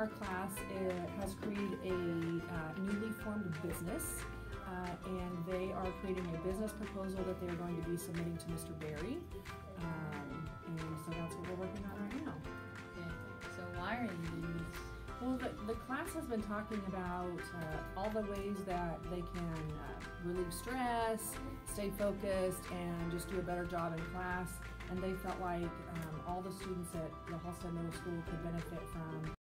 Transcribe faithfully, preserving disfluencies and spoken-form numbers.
our class uh, has created a uh, newly formed business, uh, and they are creating a business proposal that they're going to be submitting to Mister Berry. Um, and so that's what we're working on right now. Okay. So why are you doing this? Well, the, the class has been talking about uh, all the ways that they can uh, relieve stress, stay focused, and just do a better job in class. And they felt like um, all the students at the Halstead Middle School could benefit from